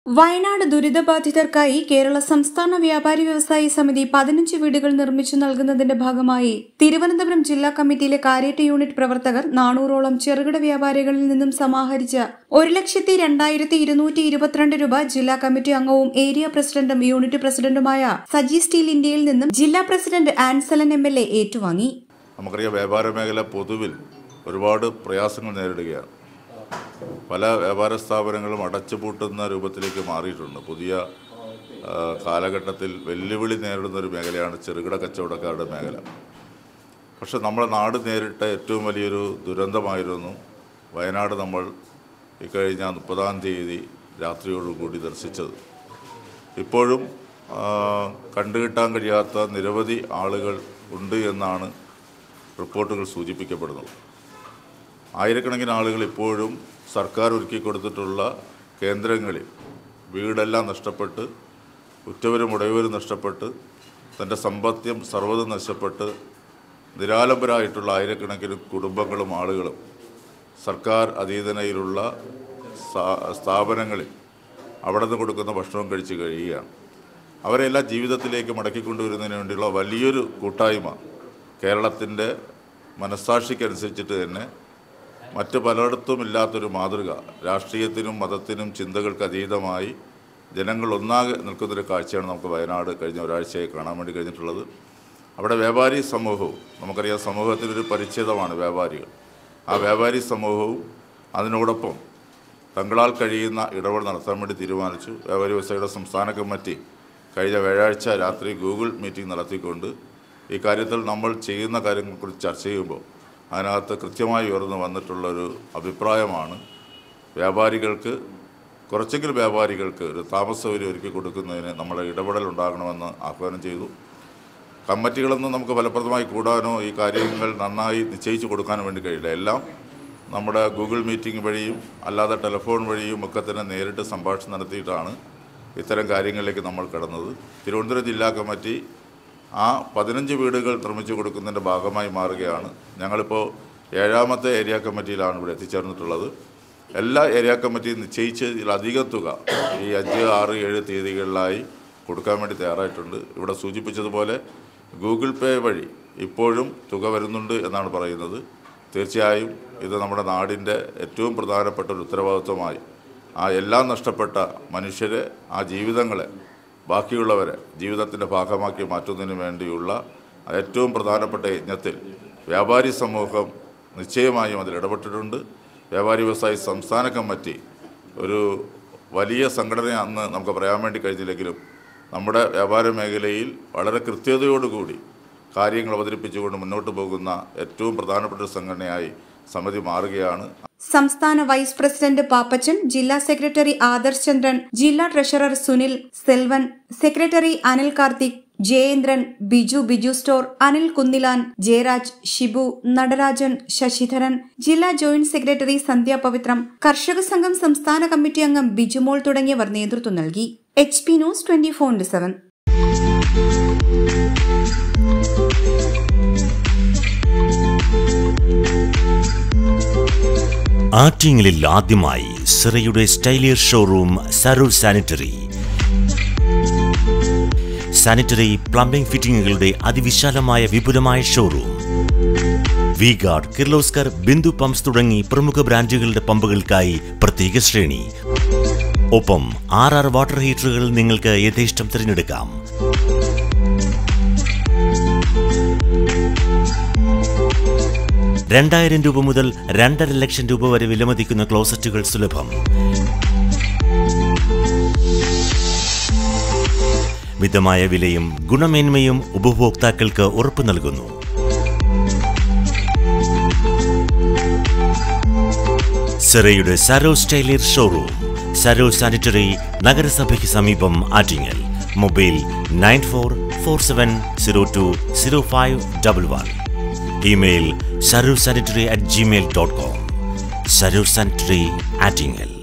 വയനാട് ദുരിതബാധിതർക്കായി കേരള സംസ്ഥാന വ്യാപാരി വ്യവസായി സമിതി 15 വീടുകൾ നിർമ്മിച്ചു നൽകുന്നതിന്റെ ഭാഗമായി തിരുവനന്തപുരം ജില്ലാ കമ്മിറ്റിയിലെ കാര്യേറ്റ് യൂണിറ്റ് പ്രവർത്തകർ 400ഓളം ചെറുകിട വ്യാപാരികളിൽ നിന്നും സമാഹരിച്ച 1,02,222 രൂപ ജില്ലാ കമ്മിറ്റി അംഗവും ഏരിയ പ്രസിഡന്റും യൂണിറ്റ് പ്രസിഡന്റുമായ സജി സ്റ്റീൽ ഇന്ത്യയിൽ നിന്നും ജില്ലാ പ്രസിഡന്റ് ആൻസലൻ MLA ഏറ്റുവാങ്ങി. നമുക്കറിയാം, വ്യാപാര മേഖല പൊതുവിൽ ഒരുപാട് പ്രയാസങ്ങൾ നേരിടുകയാണ്. പല വ്യാപാര സ്ഥാപനങ്ങളും അടച്ചുപൂട്ടുന്ന രൂപത്തിലേക്ക് മാറിയിട്ടുണ്ട്. പുതിയ കാലഘട്ടത്തിൽ വെല്ലുവിളി നേരിടുന്ന ഒരു മേഖലയാണ് ചെറുകിട കച്ചവടക്കാരുടെ മേഖല. പക്ഷെ നമ്മുടെ നാട് നേരിട്ട ഏറ്റവും വലിയൊരു ദുരന്തമായിരുന്നു വയനാട് നമ്മൾ ഇക്കഴിഞ്ഞ 30-ാം തീയതി രാത്രിയോടുകൂടി ദർശിച്ചത്. ഇപ്പോഴും കണ്ടുകിട്ടാൻ കഴിയാത്ത നിരവധി ആളുകൾ ഉണ്ട് എന്നാണ് റിപ്പോർട്ടുകൾ സൂചിപ്പിക്കപ്പെടുന്നത്. ആയിരക്കണക്കിന് ആളുകൾ ഇപ്പോഴും സർക്കാർ ഒരുക്കി കൊടുത്തിട്ടുള്ള കേന്ദ്രങ്ങളിൽ വീടെല്ലാം നഷ്ടപ്പെട്ട്, ഉറ്റവരും ഉടയവരും നഷ്ടപ്പെട്ട്, തൻ്റെ സമ്പത്യം സർവ്വതും നഷ്ടപ്പെട്ട് നിരാലംബരായിട്ടുള്ള ആയിരക്കണക്കിന് കുടുംബങ്ങളും ആളുകളും സർക്കാർ അധീനതയിലുള്ള സ്ഥാപനങ്ങളിൽ അവിടെ നിന്ന് കൊടുക്കുന്ന ഭക്ഷണം കഴിച്ച് കഴിയുകയാണ്. അവരെല്ലാം ജീവിതത്തിലേക്ക് മടക്കിക്കൊണ്ടുവരുന്നതിന് വേണ്ടിയുള്ള വലിയൊരു കൂട്ടായ്മ കേരളത്തിൻ്റെ മനസ്സാക്ഷിക്കനുസരിച്ചിട്ട് തന്നെ മറ്റ് പലയിടത്തും ഇല്ലാത്തൊരു മാതൃക, രാഷ്ട്രീയത്തിനും മതത്തിനും ചിന്തകൾക്ക് അതീതമായി ജനങ്ങൾ ഒന്നാകെ നിൽക്കുന്നൊരു കാഴ്ചയാണ് നമുക്ക് വയനാട് കഴിഞ്ഞ ഒരാഴ്ചയായി കാണാൻ വേണ്ടി കഴിഞ്ഞിട്ടുള്ളത്. അവിടെ വ്യാപാരി സമൂഹവും, നമുക്കറിയാം സമൂഹത്തിനൊരു പരിച്ഛേദമാണ് വ്യാപാരികൾ. ആ വ്യാപാരി സമൂഹവും അതിനോടൊപ്പം തങ്ങളാൽ കഴിയുന്ന ഇടപെടൽ നടത്താൻ വേണ്ടി തീരുമാനിച്ചു. വ്യാപാരി വ്യവസായിയുടെ സംസ്ഥാന കമ്മിറ്റി കഴിഞ്ഞ വ്യാഴാഴ്ച രാത്രി ഗൂഗിൾ മീറ്റിംഗ് നടത്തിക്കൊണ്ട് ഈ കാര്യത്തിൽ നമ്മൾ ചെയ്യുന്ന കാര്യങ്ങളെക്കുറിച്ച് ചർച്ച ചെയ്യുമ്പോൾ അതിനകത്ത് കൃത്യമായി ഉയർന്നു വന്നിട്ടുള്ളൊരു അഭിപ്രായമാണ് വ്യാപാരികൾക്ക്, കുറച്ചെങ്കിലും വ്യാപാരികൾക്ക് ഒരു താമസ സൗകര്യം ഒരുക്കി കൊടുക്കുന്നതിന് നമ്മുടെ ഇടപെടൽ ഉണ്ടാകണമെന്ന് ആഹ്വാനം ചെയ്തു. കമ്മിറ്റികളൊന്നും നമുക്ക് ഫലപ്രദമായി കൂടാനോ ഈ കാര്യങ്ങൾ നന്നായി നിശ്ചയിച്ചു കൊടുക്കാനോ വേണ്ടി കഴിയില്ല. എല്ലാം നമ്മുടെ ഗൂഗിൾ മീറ്റിംഗ് വഴിയും അല്ലാതെ ടെലിഫോൺ വഴിയും ഒക്കെ തന്നെ നേരിട്ട് സംഭാഷണം നടത്തിയിട്ടാണ് ഇത്തരം കാര്യങ്ങളിലേക്ക് നമ്മൾ കടന്നത്. തിരുവനന്തപുരം ജില്ലാ കമ്മിറ്റി ആ 15 വീടുകൾ നിർമ്മിച്ചു കൊടുക്കുന്നതിൻ്റെ ഭാഗമായി മാറുകയാണ്. ഞങ്ങളിപ്പോൾ 7ാമത്തെ ഏരിയ കമ്മിറ്റിയിലാണ് ഇവിടെ എത്തിച്ചേർന്നിട്ടുള്ളത്. എല്ലാ ഏരിയ കമ്മിറ്റിയും നിശ്ചയിച്ചതിലധികം തുക ഈ 5, 6, 7 തീയതികളിലായി കൊടുക്കാൻ വേണ്ടി തയ്യാറായിട്ടുണ്ട്. ഇവിടെ സൂചിപ്പിച്ചതുപോലെ ഗൂഗിൾ പേ വഴി ഇപ്പോഴും തുക വരുന്നുണ്ട് എന്നാണ് പറയുന്നത്. തീർച്ചയായും ഇത് നമ്മുടെ നാടിൻ്റെ ഏറ്റവും പ്രധാനപ്പെട്ട ഒരു ഉത്തരവാദിത്വമായി ആ എല്ലാം നഷ്ടപ്പെട്ട മനുഷ്യരെ, ആ ജീവിതങ്ങളെ, ബാക്കിയുള്ളവരെ ജീവിതത്തിൻ്റെ ഭാഗമാക്കി മാറ്റുന്നതിന് വേണ്ടിയുള്ള ഏറ്റവും പ്രധാനപ്പെട്ട യജ്ഞത്തിൽ വ്യാപാരി സമൂഹം നിശ്ചയമായും അതിൽ ഇടപെട്ടിട്ടുണ്ട്. വ്യാപാരി വ്യവസായി സംസ്ഥാന കമ്മിറ്റി ഒരു വലിയ സംഘടനയാണെന്ന് നമുക്ക് പറയാൻ വേണ്ടി കഴിഞ്ഞില്ലെങ്കിലും നമ്മുടെ വ്യാപാര മേഖലയിൽ വളരെ കൃത്യതയോടുകൂടി കാര്യങ്ങൾ അവതരിപ്പിച്ചുകൊണ്ട് മുന്നോട്ട് പോകുന്ന ഏറ്റവും പ്രധാനപ്പെട്ട ഒരു സംഘടനയായി സമിതി മാറുകയാണ്. സംസ്ഥാന വൈസ് പ്രസിഡന്റ് പാപ്പച്ചൻ, ജില്ലാ സെക്രട്ടറി ആദർശ് ചന്ദ്രൻ, ജില്ലാ treasurer Sunil, Selvan, secretary Anil Karthik, Jayendran, Biju store, Anil Kunnilan, Jayaraj, Shibu, Natarajan, Sasidharan, ജില്ലാ ജോയിന്റ് സെക്രട്ടറി സന്ധ്യ പവിത്രം, കർഷക സംഘം സംസ്ഥാന കമ്മിറ്റി അംഗം ബിജുമോൾ തുടങ്ങിയവർ നേതൃത്വം നൽകി. HP news 24/7. ആറ്റിങ്ങലിൽ ആദ്യമായി സിറയുടെ സ്റ്റൈലിയർ ഷോറൂം സരൂർ സാനിറ്ററി പ്ലംബിംഗ് ഫിറ്റിംഗുകളുടെ അതിവിശാലമായ വിപുലമായ ഷോറൂം. വി-ഗാർഡ്, കിർലോസ്കർ, ബിന്ദു പമ്പ്സ് തുടങ്ങി പ്രമുഖ ബ്രാൻഡുകളുടെ പമ്പുകൾക്കായി പ്രത്യേക ശ്രേണി. ഒപ്പം 6 വാട്ടർ ഹീറ്ററുകൾ നിങ്ങൾക്ക് യഥേഷ്ടം തിരഞ്ഞെടുക്കാം. രൂപ മുതൽ 2.5 ലക്ഷം രൂപ വരെ വിലമതിക്കുന്ന ക്ലോസറ്റുകൾ സുലഭം. മിതമായ വിലയും ഗുണമേന്മയും ഉപഭോക്താക്കൾക്ക് ഉറപ്പു നൽകുന്നു. സിറയുടെ സരോ സ്റ്റൈലിയർ ഷോറൂം, സരോ സാനിറ്ററി, നഗരസഭയ്ക്ക് സമീപം, Attingal. Mobile 9447020511. Email sarursanitary@gmail.com. Sarur Sanitary, Attingel.